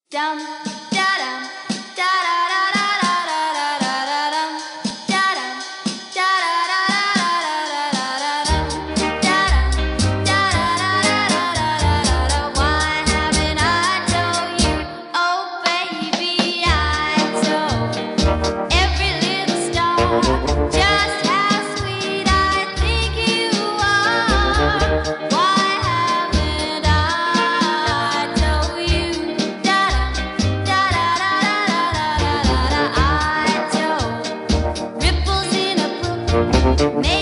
Dum da dum da da da da da da da da dum da dum da da da da da da da da dum. Why haven't I told you? Oh baby, I told every little star just how sweet I think you are. Why haven't I told you? Da da da da da da da da. I told ripples in a brook.